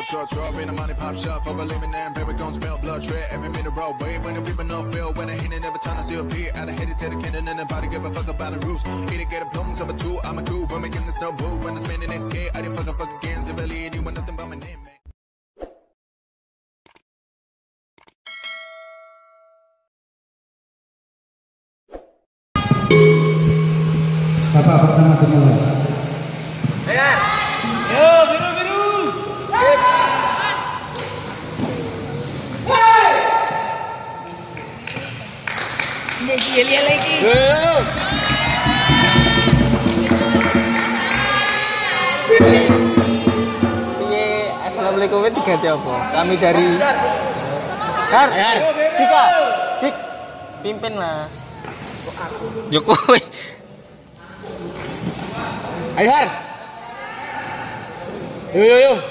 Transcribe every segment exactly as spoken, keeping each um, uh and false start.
truck, truck, in a money pop shop, over living there, baby, gon' smell blood, tread every minute road, wave when the people no feel, when I hit it, never turn to see a peer, out of headed to the cannon, and nobody give a fuck about the rules. Either get a plums, I'm a two, I'm a cool, when we get this no boo, when the spending is scared, I didn't fuck a fuck again, so really, you want nothing but my name, man. Bapak pertama dimulai. Ayo, biru biru. Sip. Lagi, lihat lagi. Piye, assalamualaikum itu ganti apa? Kami dari Har, Har, Dika, Dik, pimpin lah. Jokowi. Ayo Har. Yo yo yo.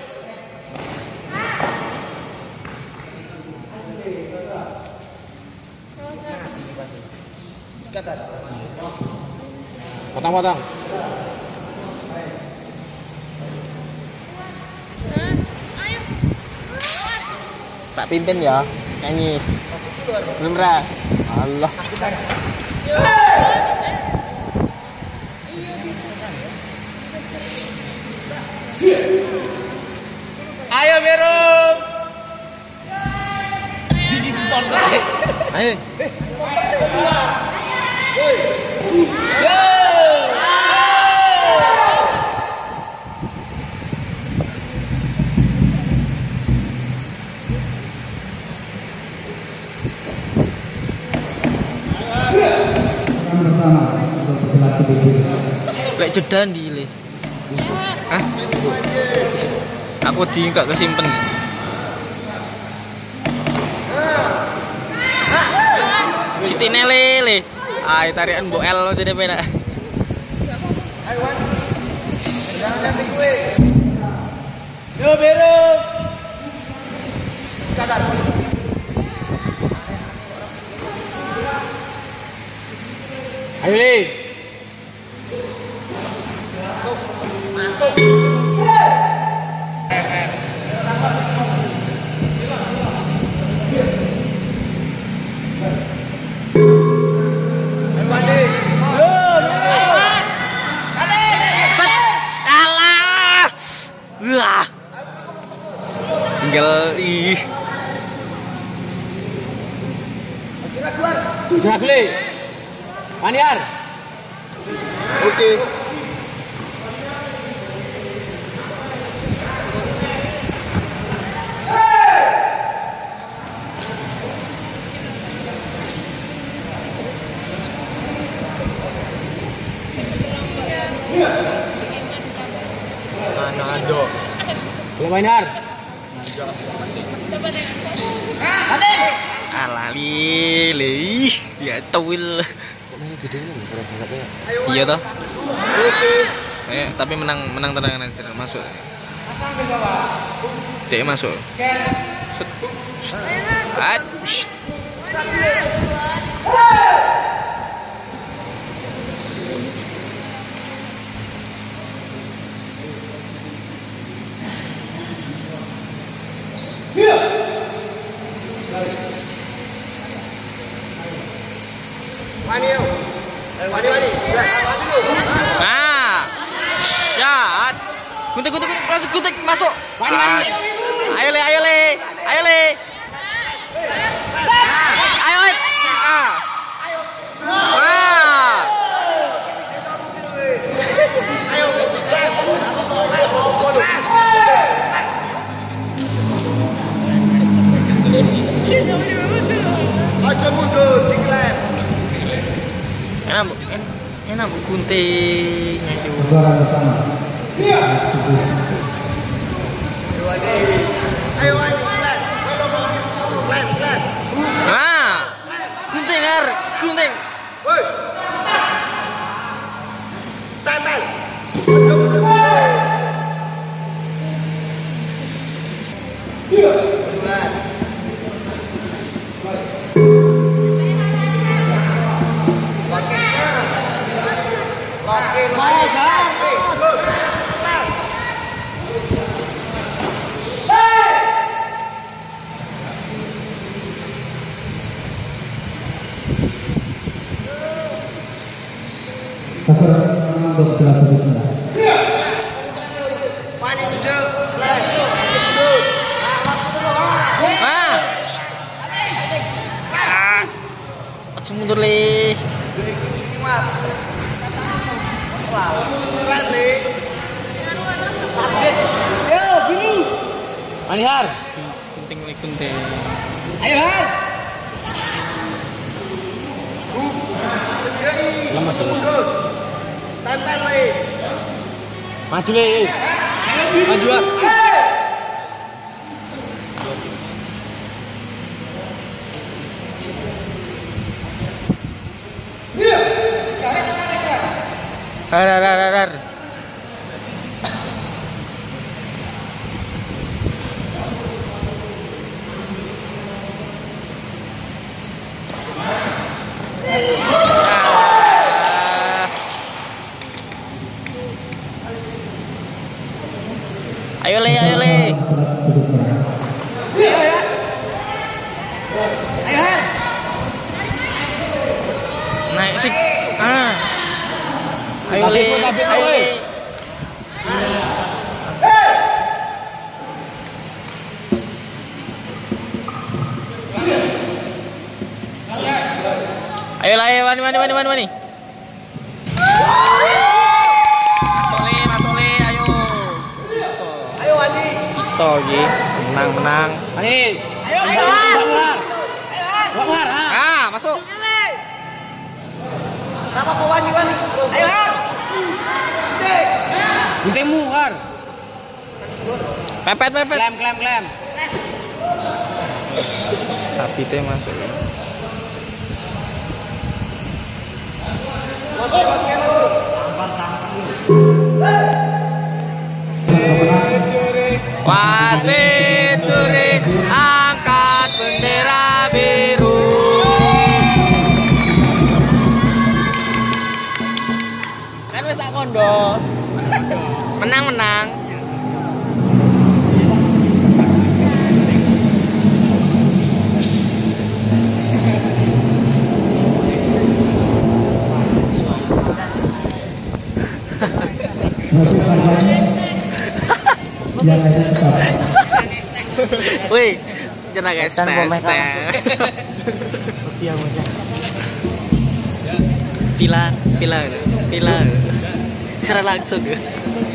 Potong-potong. Ayo. Tak pimpin ya, nyanyi. Belum ra. Allah. Ayo Biru. Di motor. Ayo. Yo. Lek jedan di le. Hah? Aku di gak kesimpen. Siti lele. Ai tarikan Mbok L jadi pena. Ayo Wan. Yo Biru. Kadar. Ayo Le. Masuk. Masuk. Wah. Tinggal ih. Jerak keluar. Jerak le. Maniar. Oke. Mana ada? Boleh mainar? Coba deh. Alah lili, ya tuil. Iya toh? Eh, tapi menang menang tendangan aja masuk. Dek masuk. Set. At. Wani yo. Wani wani. Wani dulu. Nah. Syat. Gunting gunting langsung gunting masuk. Wani wani. Ayo le ayo le. Ayo le. Ayo. Ah. Ayo. Wah. Ayo. Aja mundur, diklaim. Enak, enak, enak gunting. Iya. Ayo, ayo, klaim. Klaim, klaim. Ah, gunting har, gunting. Woi. Tempel. Aja mundur. Iya. Cover untuk setelah selanjutnya. Ah. Ah. Aduh, mundur le. Mani Har. Penting le kunting. Ayo Har. Lama sih. Maju le. Maju ah. Har har har har. Ayo le, ayo le. Ayo ya. Ayo Har. Naik sih. Ah. Ayo le, ayo le. Ayo lah, ayo mani mani mani mani mani. Masuk le, masuk le, ayo. Ayo Wadi. Bisa Gi, menang menang. Mani. Ayo ayo Har. Ayo Har. Har. Ah, masuk. Kenapa kau Wadi Wadi? Ayo Har. Guntingmu Har. Pepet pepet. Klem klem klem. Sapi teh masuk. Masuk masuk masuk. Wasit juri angkat bendera biru. Kan wis sak kondo. Menang menang. Masuk kampanye yang lainnya tetap. Wih, jangan guys tes tes. Pila, pila, pila. Secara langsung.